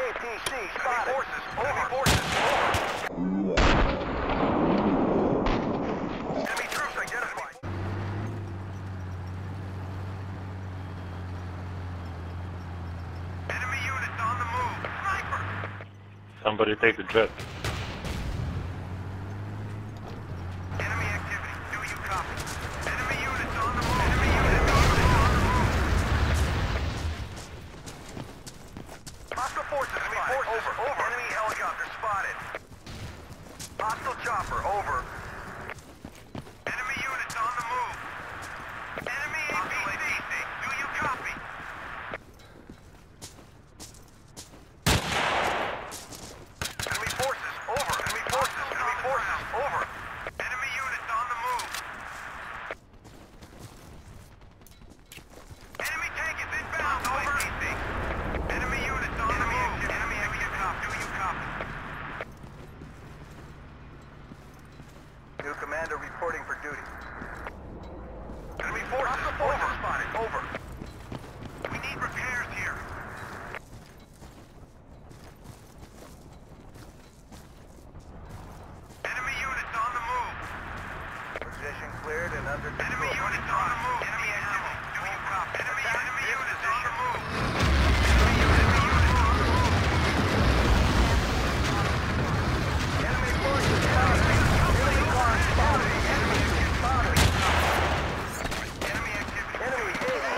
APC spotted. Enemy forces, over. Enemy troops identified. Enemy units on the move. Sniper! Somebody take the jet. Enemy activity. Do you copy? Enemy units on the move. Enemy units on the move. Hostile forces spotted. Over. Enemy helicopter spotted. Hostile chopper. Over. Enemy units on the move. Enemy APC. Do you copy? Enemy forces. Over. Enemy forces. Enemy forces. Over. Enemy units on the move. Enemy tank is inbound. Over. Enemy units on the move. Enemy copy. Do you copy? New commander reporting for duty. Enemy forces. Over. Spotted. Over. We need repairs here. Enemy units on the move. Position cleared and under control. Enemy units on the move. Enemy activity. Do you copy? Enemy units on the move. Enemy forces spotted. Enemy car spotted. Enemy spotted. Enemy activity. Enemy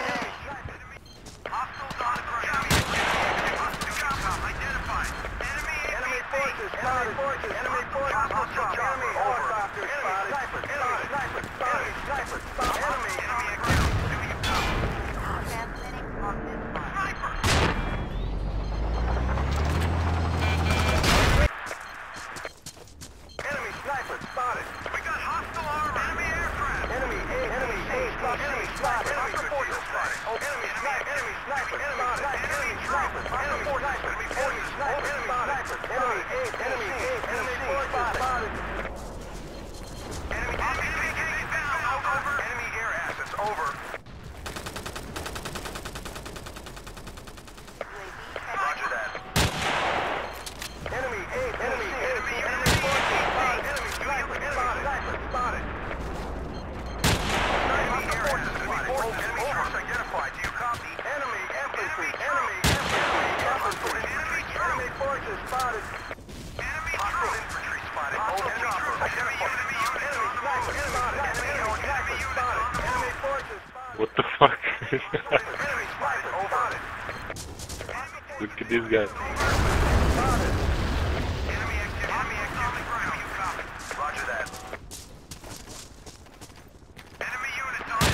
hostiles on the ground. Hostile chopper identified. Enemy forces spotted. Enemy forces. Hostile chopper. Enemy helicopter spotted. Sniper spotted. Sniper spotted. Enemy activity. Do you copy? Transmitting on this line. Sniper. Enemy sniper spotted. We got hostile armor. Enemy aircraft. Enemy spotted. Enemy spotted. Hostile forces spotted. Enemy sniper. Enemy sniper spotted. Enemy sniper. Hostile forces. Enemy forces spotted. Enemy forces spotted. Enemy down. Over. Enemy air assets. Over. Roger that. Enemy forces spotted. Enemy sniper spotted. Enemy air assets spotted. Enemy troops identified. Do you copy? Enemy infantry. Enemy forces spotted. Enemy hostile infantry spotted. Hostile chopper identified. Enemy sniper spotted. Enemy helicopter spotted. Enemy forces spotted. What the fuck? Enemy sniper spotted. Look at this guy. Spotted. Enemy activity. Do you copy? Roger that. Enemy units on the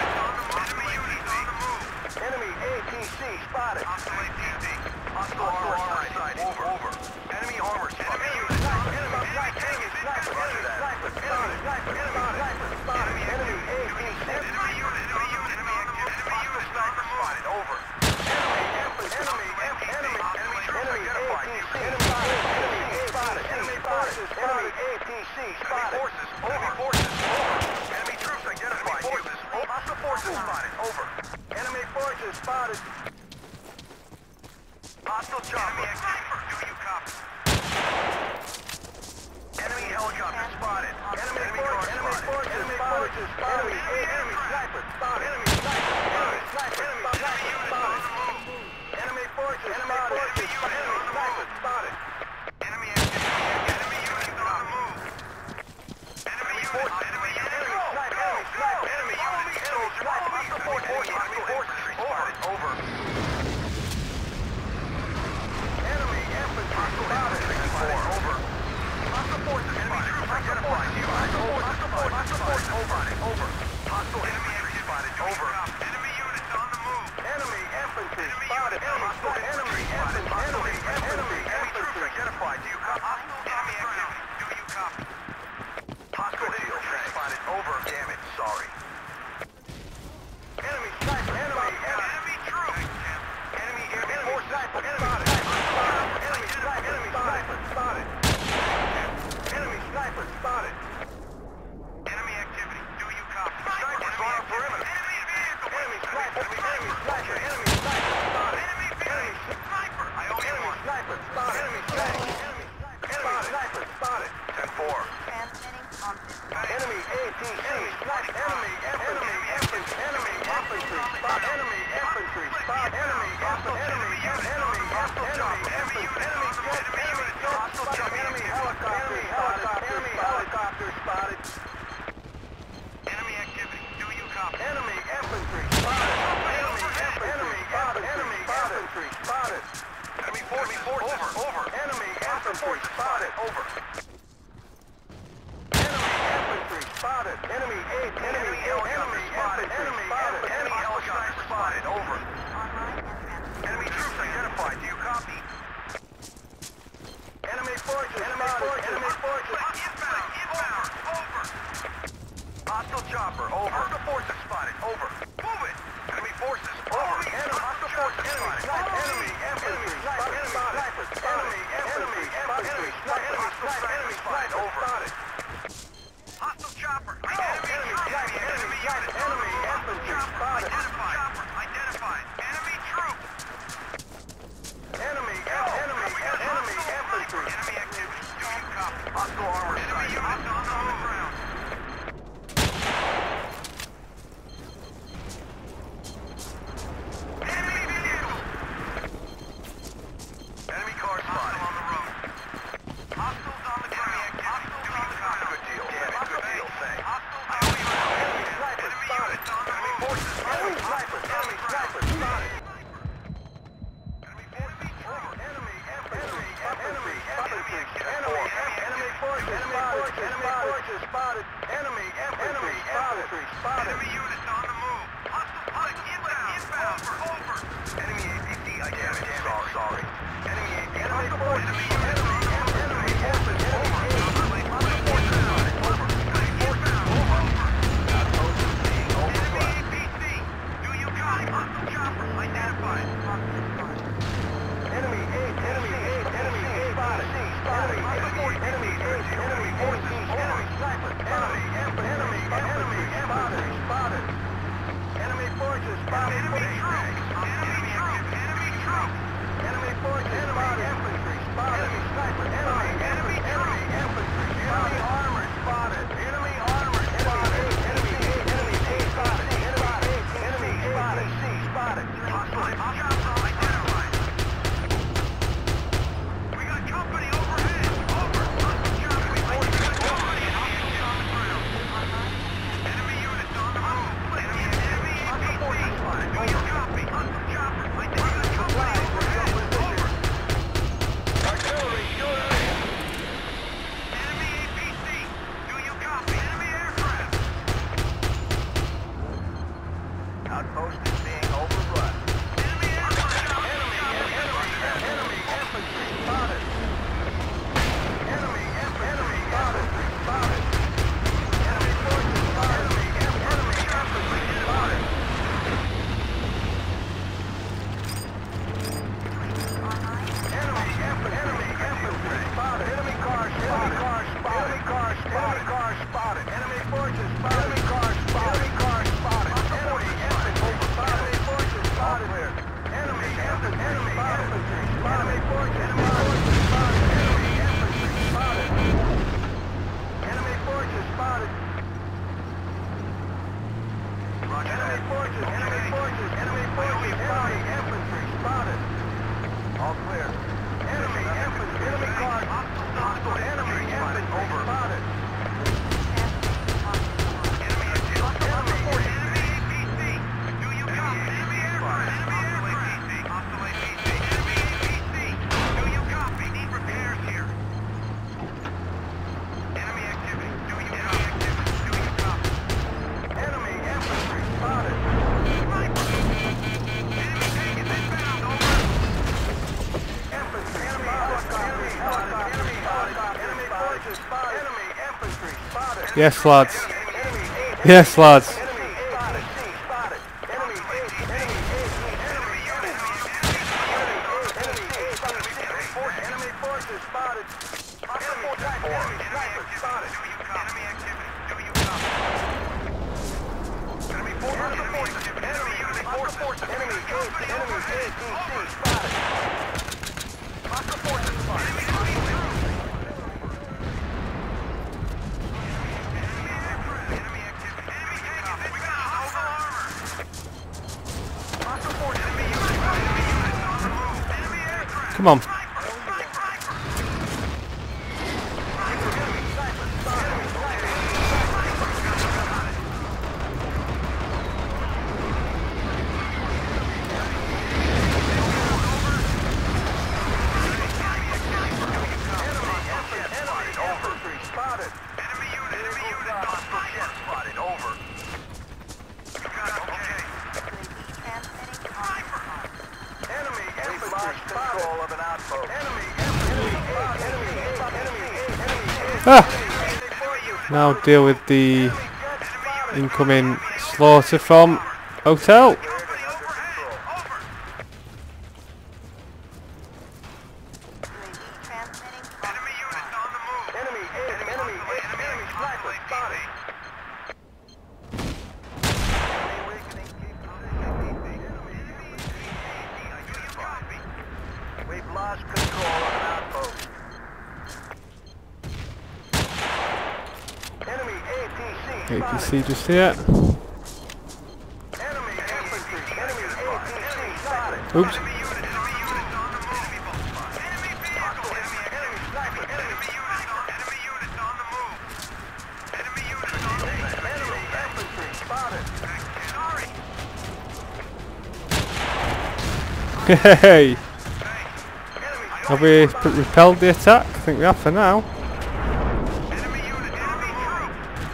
move. Enemy APC spotted. Hostile APC. Hostile armor side. Over. Enemy armor spotted. Enemy units on the move. Enemy tank is inbound. Roger that. Sniper spotted. Enemy APC. Enemy units on the move. Enemy activity. Sniper spotted. Over. Enemy identified. Enemy spotted. Enemy forces spotted. APC spotted. Enemy forces. Over. Enemy troops identified. Hostile forces spotted. Over. Enemy forces spotted. Hostile chopper. Do you copy? Enemy helicopter spotted. Enemy forces spotted. Enemy sniper spotted. Enemy sniper spotted. Enemy forces spotted. Enemy sniper spotted. Enemy activity. Enemy units on the move. Enemy forces. Enemy sniper. Enemy units. Hostile forces spotted. Over. Enemy infantry spotted. Over. Hostile forces spotted. Hostile forces spotted. Over. Hostile enemy spotted. Over. Enemy units on the move. Enemy infantry spotted. Enemy Hostile chopper. Enemy helicopter spotted. Enemy activity. Do you copy? Enemy infantry spotted. Enemy infantry spotted. Enemy force over. Enemy infantry spotted. Over. Enemy infantry spotted. Enemy helicopter spotted. Over. Enemy troops identified. Do you copy? Enemy forces spotted. Enemy forces. Inbound. Over. Hostile chopper. Over. Hostile forces spotted. Over. Move it. Enemy forces. Over. Hostile forces spotted. Enemy infantry spotted. Enemy infantry spotted. Enemy spotted. Over. Hostile chopper. Enemy infantry spotted. Identified. Enemy troops. Enemy infantry. Enemy activity. Do you copy? Hostile armor. Enemy units on the ground. Enemy vehicle. Enemy car spotted on the road. Hostiles on the ground. Hostiles on the ground. Good deal. Good deal. Thanks. Hostiles on the ground. Enemy units on the move. Forces. Enemy snipers. Enemy snipers spotted. Enemy forces over. Enemy forces spotted. Enemy infantry spotted. Enemy units on the move. Hostile pilot inbound. Over. Enemy APC identified. Sorry. Enemy APC. Enemy forces. Enemy forces over. Hostile forces spotted. Over. Enemy inbound. Over. Outpost being overrun. Enemy APC. Do you copy? Hostile chopper identified. Enemy forces spotted. Enemy troops. Enemy forces spotted. Infantry spotted. Enemy sniper. Enemy infantry. Enemy armor spotted. Enemy armor spotted. Enemy spotted. Enemy spotted. Spotted. Hostile identified. We got company overhead. Over. Hostile chopper. Enemy units on the move. Enemy APC. Do you copy? Hostile chopper. Company overhead. Over. Artillery, shoot area. Enemy APC. Do you copy? Enemy aircraft. Outpost is being overrun. Enemy aircraft. Enemy infantry spotted. Enemy spotted. Enemy forces spotted. Enemy infantry spotted. Enemy infantry spotted. Enemy cars spotted. Enemy forces spotted. Enemy cars spotted. Enemy infantry spotted. Enemy forces spotted. Enemy infantry spotted. Enemy forces spotted. Enemy infantry spotted. Enemy forces spotted. Enemy forces spotted. Enemy infantry spotted. All clear. Enemy infantry. Enemy cars. Hostile enemy infantry spotted. Enemy APC. Do you copy? Enemy aircraft. Enemy APC. Hostile APC. Enemy APC. Do you copy? Need repairs here. Enemy activity. Do you copy? Enemy infantry spotted. Sniper. Enemy taken inbound. Over. Infantry. Enemy helicopter. Enemy forces spotted. Enemy infantry spotted. Yes, lads. Yes, lads. Enemy forces spotted. Enemy sniper spotted. Enemy activity. Do you copy? Enemy forces. Enemy APC spotted. Hostile forces spotted. Enemy activity. We got hostile armor. Hostile forces. Enemy units on the move. Enemy aircraft. Come on. Ah! Now deal with the incoming slaughter from hotel. We've lost control of an outpost. Enemy APC. APC just here. Enemy infantry. Enemy APC spotted. Oops. Enemy units on the move. Enemy vehicle. Enemy sniper. Enemy units on the move. Enemy units on the move. Enemy infantry spotted. Sorry. Hey! Have we repelled the attack? I think we have for now. Enemy unit. Enemy troop.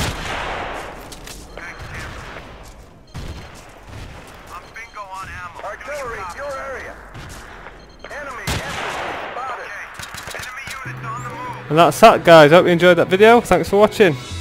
I'm bingo on ammo. Artillery, your area. Enemy infantry spotted. Enemy units on the move. And that's that, guys. Hope you enjoyed that video. Thanks for watching.